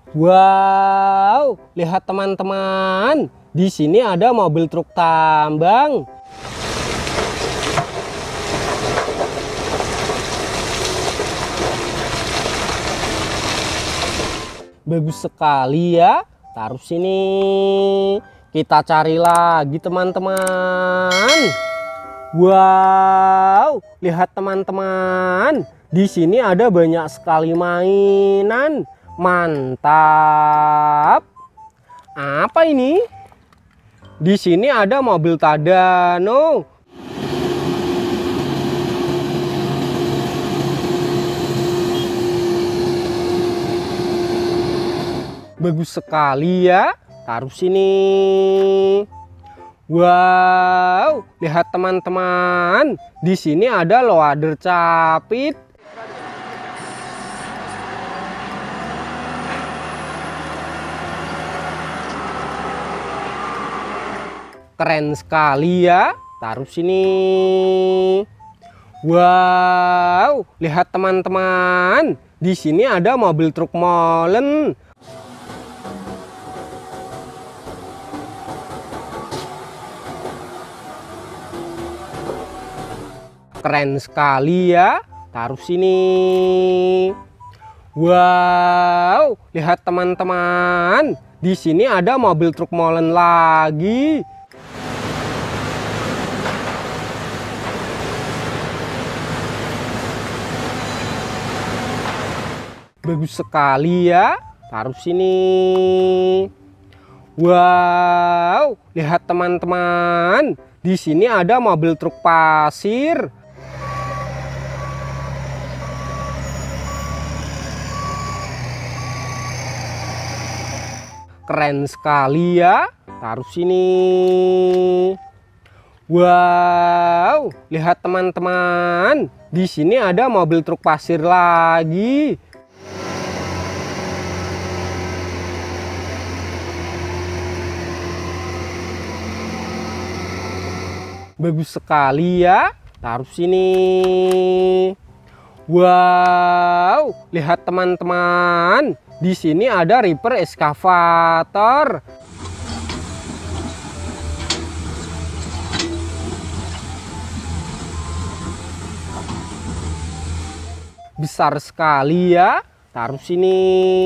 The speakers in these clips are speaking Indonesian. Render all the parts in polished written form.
Wow, lihat teman-teman. Di sini ada mobil truk tambang. Bagus sekali ya. Taruh sini. Kita cari lagi teman-teman. Wow, lihat teman-teman. Di sini ada banyak sekali mainan. Mantap. Apa ini? Di sini ada mobil Tadano. Bagus sekali ya. Taruh sini. Wow, lihat teman-teman. Di sini ada loader capit. Keren sekali ya. Taruh sini. Wow, lihat teman-teman. Di sini ada mobil truk molen. Keren sekali ya. Taruh sini. Wow, lihat teman-teman. Di sini ada mobil truk molen lagi. Bagus sekali ya. Taruh sini. Wow, lihat teman-teman. Di sini ada mobil truk pasir. Keren sekali ya. Taruh sini. Wow, lihat teman-teman. Di sini ada mobil truk pasir lagi. Bagus sekali ya. Taruh sini. Wow, lihat teman-teman. Di sini ada reaper eskavator. Besar sekali ya. Taruh sini.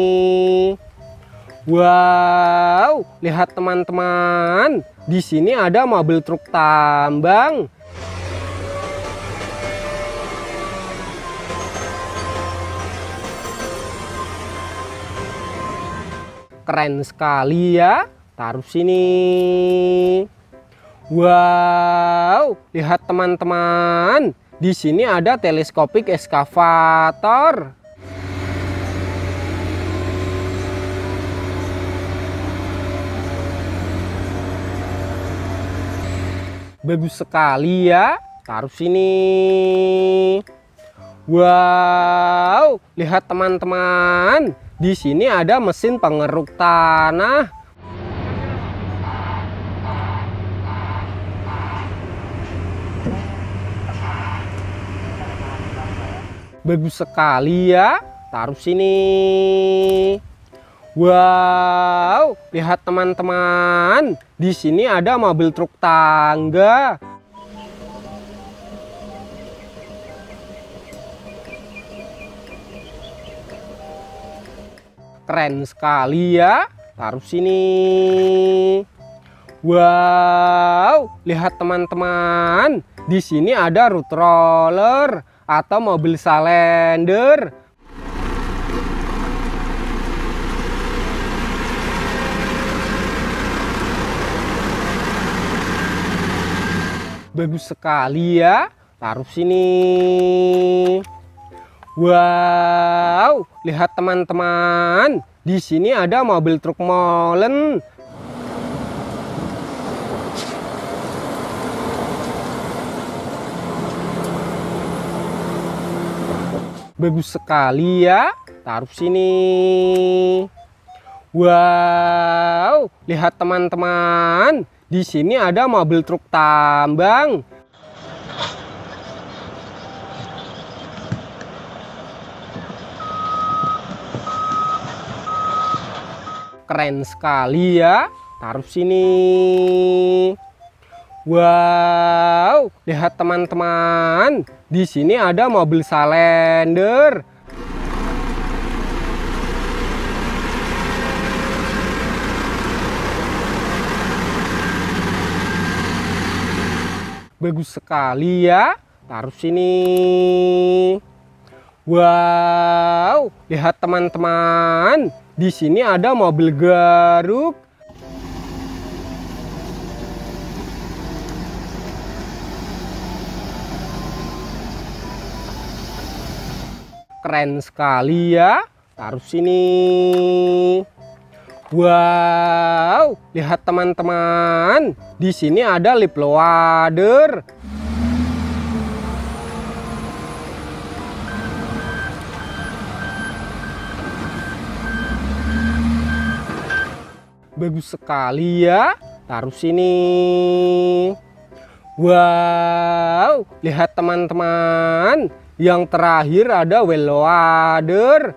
Wow, lihat teman-teman. Di sini ada mobil truk tambang. Keren sekali ya. Taruh sini. Wow, lihat teman-teman. Di sini ada teleskopik eskavator. Bagus sekali ya. Taruh sini. Wow, lihat teman-teman. Di sini ada mesin pengeruk tanah. Bagus sekali ya. Taruh sini. Wow, lihat teman-teman. Di sini ada mobil truk tangga. Keren sekali ya. Taruh sini. Wow, lihat teman-teman. Di sini ada road roller atau mobil salender. Bagus sekali ya. Taruh sini. Wow, lihat teman-teman. Di sini ada mobil truk molen. Bagus sekali ya. Taruh sini. Wow, lihat teman-teman. Di sini ada mobil truk tambang. Keren sekali ya. Taruh sini. Wow, lihat teman-teman. Di sini ada mobil Salender. Bagus sekali ya. Taruh sini. Wow, lihat teman-teman. Di sini ada mobil Garuk. Keren sekali ya. Taruh sini. Wow, lihat teman-teman. Di sini ada lip loader. Bagus sekali ya. Taruh sini. Wow, lihat teman-teman. Yang terakhir ada wheel loader.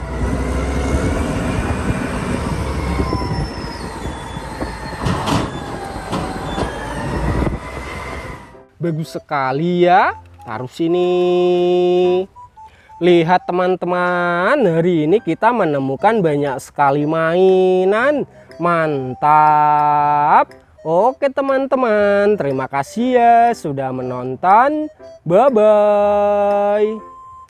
Bagus sekali ya. Taruh sini. Lihat teman-teman, hari ini kita menemukan banyak sekali mainan. Mantap. Oke teman-teman, terima kasih ya sudah menonton. Bye-bye.